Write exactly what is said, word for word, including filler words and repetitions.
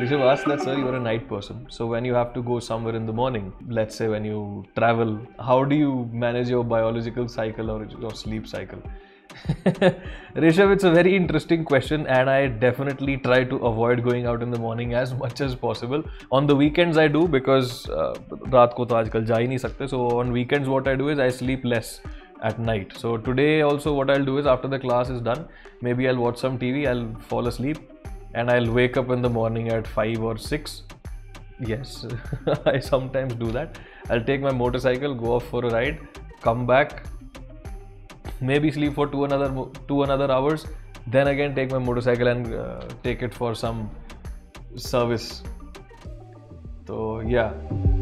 Rishabh asked that, sir, you're a night person. So when you have to go somewhere in the morning, let's say when you travel, how do you manage your biological cycle or your sleep cycle? Rishabh, it's a very interesting question, and I definitely try to avoid going out in the morning as much as possible. On the weekends I do, because uh, रात को तो आजकल जा ही नहीं सकते. So on weekends what I do is I sleep less at night. So today also what I'll do is, after the class is done, maybe I'll watch some T V, I'll fall asleep, and I'll wake up in the morning at five or six. Yes, I sometimes do that. I'll take my motorcycle, go off for a ride, come back, maybe sleep for two another two another hours, then again take my motorcycle and uh, take it for some service. So yeah.